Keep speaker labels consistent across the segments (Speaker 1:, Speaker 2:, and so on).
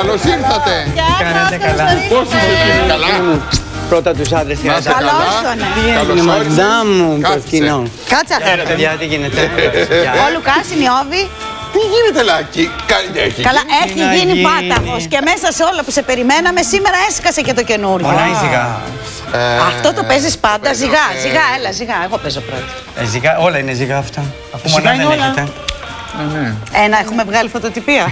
Speaker 1: Καλώς ήρθατε.
Speaker 2: Κάνετε καλά.
Speaker 1: Πώς είστε? Καλά.
Speaker 2: Πρώτα τους άντρες
Speaker 1: Να είστε καλά.
Speaker 2: Τι είναι μαντά μου, προσκυνώ.
Speaker 3: Κάτσε αγάπη.
Speaker 2: Παιδιά, τι γίνεται?
Speaker 3: Ο Λουκάς, η Νιώβη.
Speaker 1: Τι γίνεται, Λάκη?
Speaker 3: Καλά, έχει γίνει πάταγος και μέσα σε όλα που σε περιμέναμε σήμερα έσκασε και το καινούριο.
Speaker 2: Πολλά ζυγά.
Speaker 3: Αυτό το παίζεις πάντα, ζυγά, έλα ζυγά, εγώ παίζω πρώτα.
Speaker 2: Όλα είναι ζυγά αυτά. Αφού μονά δεν έχετε.
Speaker 3: Ένα, έχουμε βγάλει φωτοτυπία.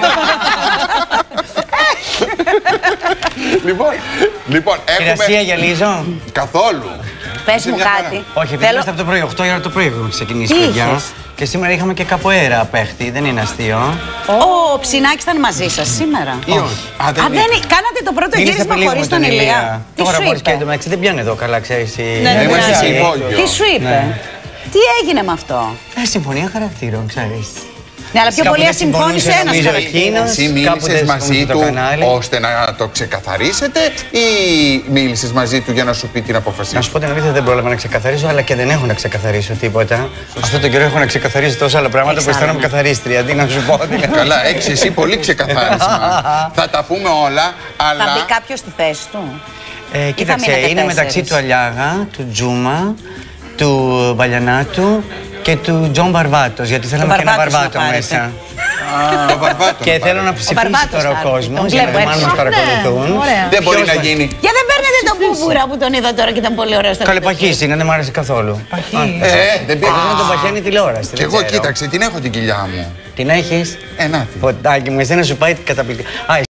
Speaker 1: Λοιπόν, έχουμε...
Speaker 2: Ασία γυαλίζω.
Speaker 1: Καθόλου.
Speaker 3: Πες μου κάτι.
Speaker 2: Όχι, επειδή είμαστε από το πρωί, 8 η ώρα το πρωί έχουμε ξεκινήσει, παιδιά. Και σήμερα είχαμε και καποέρα παίχτη, δεν είναι αστείο.
Speaker 3: Ο Ψινάκης ήταν μαζί σας σήμερα.
Speaker 1: Ή όχι?
Speaker 3: Κάνατε το πρώτο γύρισμα χωρίς τον Ηλία.
Speaker 2: Τώρα μόλις και εντωμεταξύ δεν πιάνει εδώ καλά, ξέρεις.
Speaker 1: Είμαστε σε υπόγειο.
Speaker 3: Τι σου είπε? Τι έγινε με αυτό?
Speaker 2: Συμφωνία χαρακτήρων, ξέρεις.
Speaker 3: Ναι, αλλά πιο πολύ ασυμφώνησε ένας χαρακτήρας.
Speaker 1: Εσύ μίλησες μαζί του ώστε να το ξεκαθαρίσετε ή μίλησες μαζί του για να σου πει την απόφαση?
Speaker 2: Να σου πω την αλήθεια, δεν πρόλαβα να ξεκαθαρίσω, αλλά και δεν έχω να ξεκαθαρίσω τίποτα. Αυτό τον καιρό έχω να ξεκαθαρίσω τόσα άλλα πράγματα που αισθάνομαι καθαρίστρια. Τι να σου πω.
Speaker 1: Καλά, έχεις εσύ πολύ ξεκαθάρισμα. Θα τα πούμε όλα, αλλά.
Speaker 3: Θα μπει κάποιος στη θέση του?
Speaker 2: Κοίταξε, είναι μεταξύ του Αλιάγα, του Τζούμα, του Βαλιανάτου και του Τζον Μπαρβάτος, γιατί θέλαμε και ένα Μπαρβάτο μέσα.
Speaker 1: Το Μπαρβάτο.
Speaker 2: Και θέλω να ψηφίσει τώρα ο κόσμος, για να μάλλον μας παρακολουθούν.
Speaker 1: Δεν μπορεί να γίνει.
Speaker 3: Για δεν παίρνετε τον Μπούμπουρα που τον είδα τώρα και ήταν πολύ ωραίος.
Speaker 2: Καλεπαχής είναι, δεν μ' άρεσε καθόλου.
Speaker 1: Δεν πήγα.
Speaker 2: Δεν τον παχαίνει τηλεόραση.
Speaker 1: Κι εγώ κοίταξε, την έχω την κοιλιά μου.
Speaker 2: Την έχεις?
Speaker 1: Να τη.
Speaker 2: Ποτάκι μου, εσένα σου πάει καταπληκτικά.